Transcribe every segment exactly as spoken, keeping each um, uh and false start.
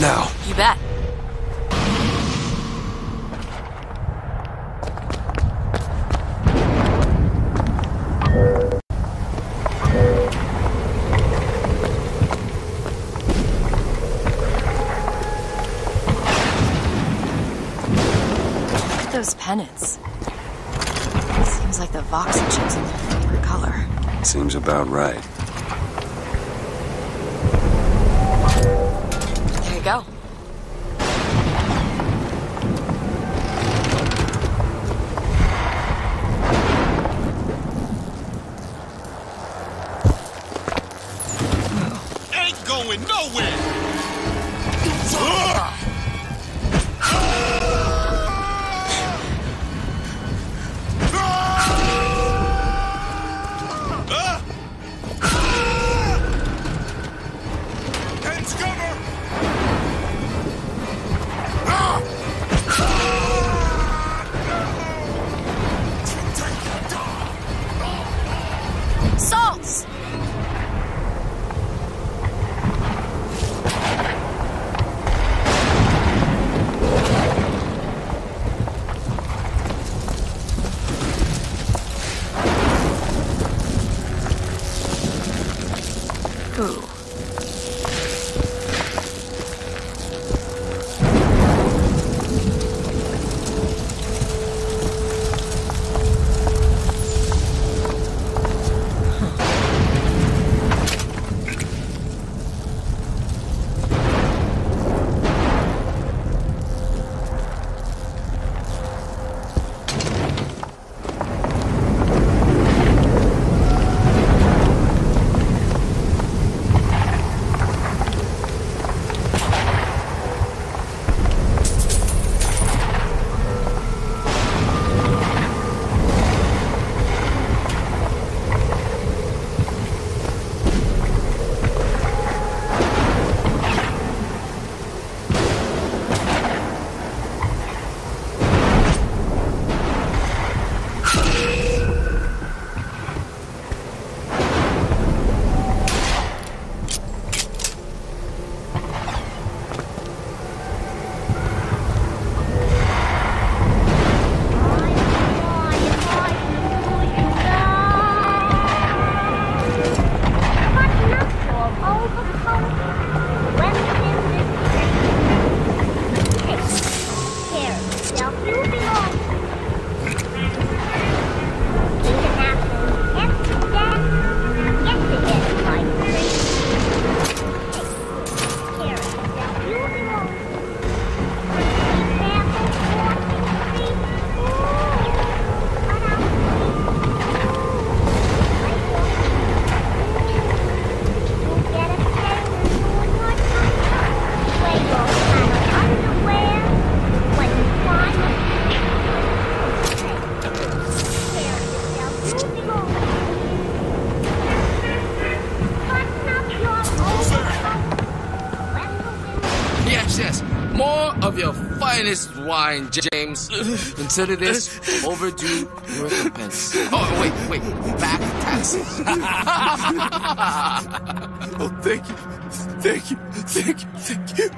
now. You bet. Look at those pennants. Seems like the Vox had chosen their favorite color. Seems about right. There you go. Ain't going nowhere! Salts! Ooh. Of your finest wine, James. Consider this overdue recompense. Oh, wait, wait. Back taxes. Oh, thank you. Thank you. Thank you. Thank you.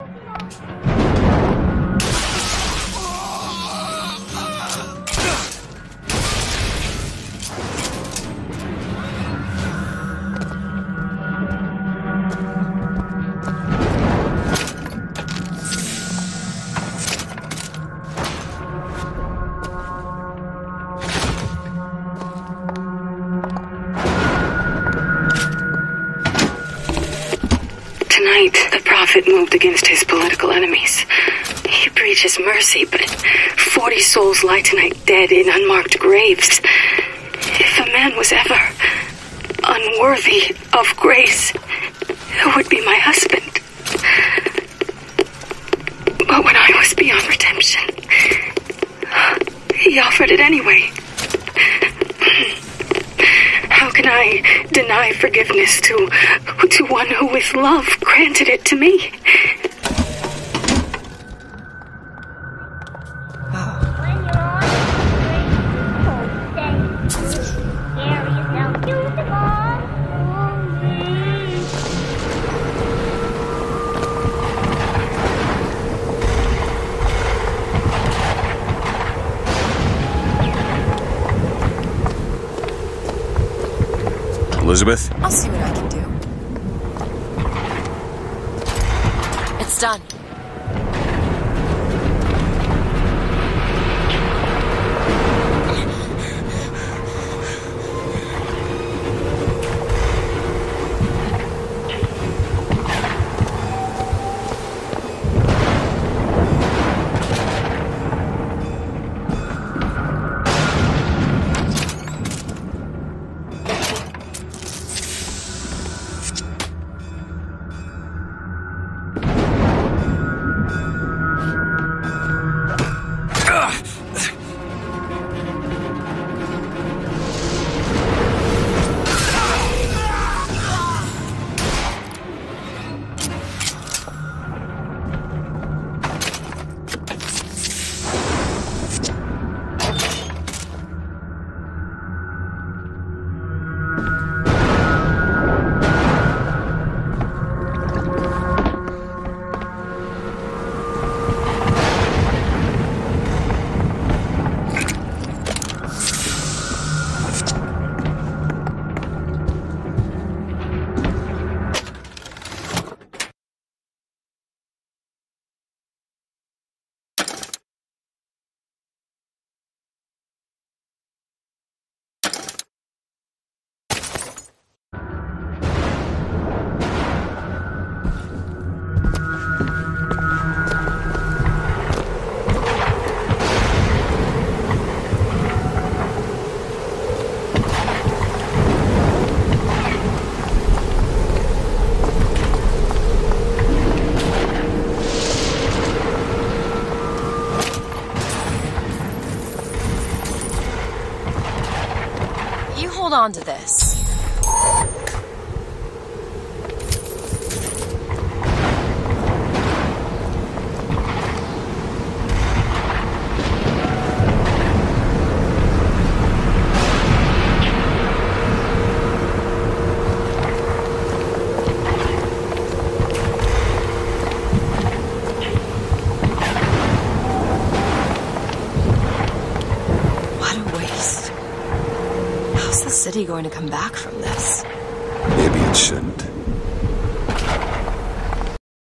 The Prophet moved against his political enemies. He preaches mercy, but forty souls lie tonight dead in unmarked graves. If a man was ever unworthy of grace, it would be my husband. But when I was beyond redemption, he offered it anyway. How can I deny forgiveness to, to one who with love granted it to me? Elizabeth? I'll see what I can do. It's done. Hold on to this. City going to come back from this? Maybe it shouldn't.